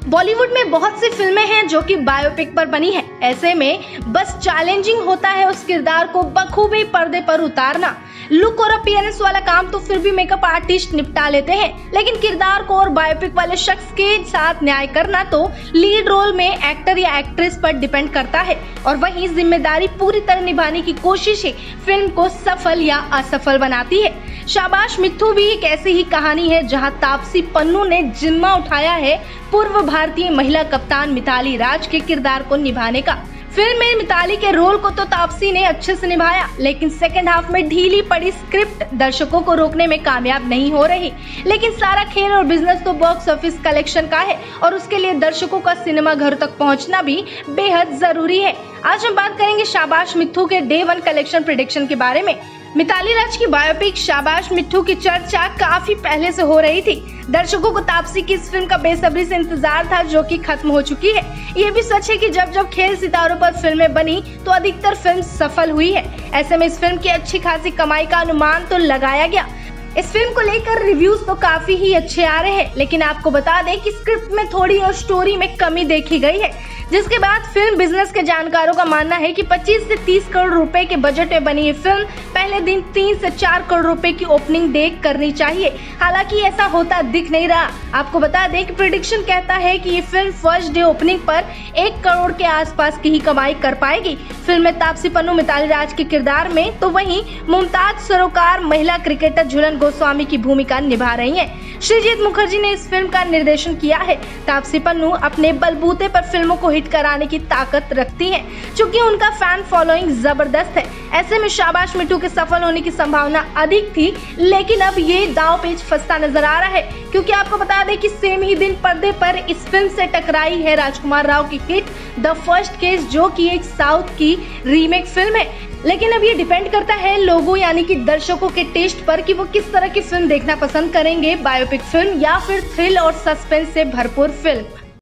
बॉलीवुड में बहुत सी फिल्में हैं जो कि बायोपिक पर बनी है। ऐसे में बस चैलेंजिंग होता है उस किरदार को बखूबी पर्दे पर उतारना। लुक और अपीयरेंस वाला काम तो फिर भी मेकअप आर्टिस्ट निपटा लेते हैं, लेकिन किरदार को और बायोपिक वाले शख्स के साथ न्याय करना तो लीड रोल में एक्टर या एक्ट्रेस पर डिपेंड करता है। और वहीं जिम्मेदारी पूरी तरह निभाने की कोशिश ही फिल्म को सफल या असफल बनाती है। शाबाश मित्थु भी एक ऐसी ही कहानी है जहां तापसी पन्नू ने जिम्मा उठाया है पूर्व भारतीय महिला कप्तान मिताली राज के किरदार को निभाने का। फिल्म में मिताली के रोल को तो तापसी ने अच्छे से निभाया, लेकिन सेकंड हाफ में ढीली पड़ी स्क्रिप्ट दर्शकों को रोकने में कामयाब नहीं हो रही। लेकिन सारा खेल और बिजनेस तो बॉक्स ऑफिस कलेक्शन का है और उसके लिए दर्शकों का सिनेमा घर तक पहुंचना भी बेहद जरूरी है। आज हम बात करेंगे शाबाश मित्थु के डे 1 कलेक्शन प्रेडिक्शन के बारे में। मिताली राज की बायोपिक शाबाश मित्थु की चर्चा काफी पहले से हो रही थी। दर्शकों को तापसी की इस फिल्म का बेसब्री से इंतजार था, जो कि खत्म हो चुकी है। ये भी सच है कि जब जब खेल सितारों पर फिल्में बनी तो अधिकतर फिल्म सफल हुई है। ऐसे में इस फिल्म की अच्छी खासी कमाई का अनुमान तो लगाया गया। इस फिल्म को लेकर रिव्यूज तो काफी ही अच्छे आ रहे हैं, लेकिन आपको बता दें कि स्क्रिप्ट में थोड़ी और स्टोरी में कमी देखी गई है, जिसके बाद फिल्म बिजनेस के जानकारों का मानना है कि 25 से 30 करोड़ रुपए के बजट में बनी ये फिल्म पहले दिन 3 से 4 करोड़ रुपए की ओपनिंग डे करनी चाहिए। हालांकि ऐसा होता दिख नहीं रहा। आपको बता दें कि प्रेडिक्शन कहता है कि ये फिल्म फर्स्ट डे ओपनिंग पर 1 करोड़ के आसपास की ही कमाई कर पाएगी। फिल्म में तापसी पन्नू मिताली राज के किरदार में तो वहीं मुमताज सरोकार महिला क्रिकेटर झूलन गोस्वामी की भूमिका निभा रही हैं। श्रीजीत मुखर्जी ने इस फिल्म का निर्देशन किया है। तापसी पन्नू अपने बलबूते पर फिल्मों को हिट कराने की ताकत रखती हैं, क्योंकि उनका फैन फॉलोइंग जबरदस्त है। ऐसे में शाबाश मित्थु के सफल होने की संभावना अधिक थी, लेकिन अब ये दांव पेच फंसता नजर आ रहा है, क्योंकि आपको बता दें कि सेम ही दिन पर्दे पर इस फिल्म से टकराई है राजकुमार राव की हिट द फर्स्ट केस, जो कि एक साउथ की रीमेक फिल्म है। लेकिन अब ये डिपेंड करता है लोगों यानी कि दर्शकों के टेस्ट पर कि वो किस तरह की फिल्म देखना पसंद करेंगे, बायोपिक फिल्म या फिर थ्रिल और सस्पेंस से भरपूर फिल्म।